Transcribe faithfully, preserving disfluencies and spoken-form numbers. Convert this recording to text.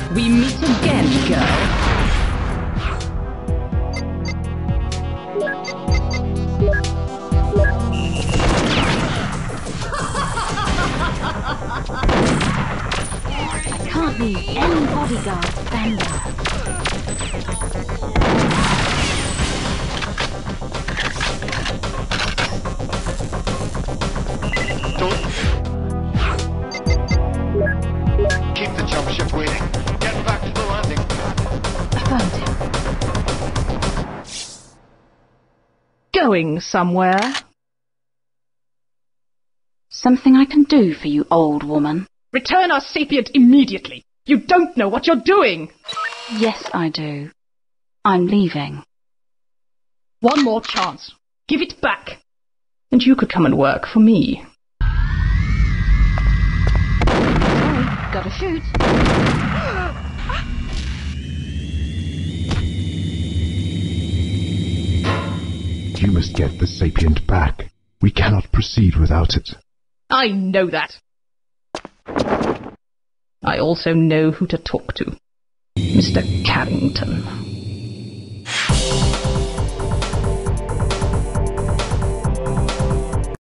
We meet again, girl. I can't leave any bodyguard standing. Keep the jump ship waiting. Get back to the landing. I found him. Going somewhere? Something I can do for you, old woman? Return our sapient immediately! You don't know what you're doing! Yes, I do. I'm leaving. One more chance. Give it back. And you could come and work for me. Sorry, gotta shoot. You must get the sapient back. We cannot proceed without it. I know that. I also know who to talk to. Mister Carrington.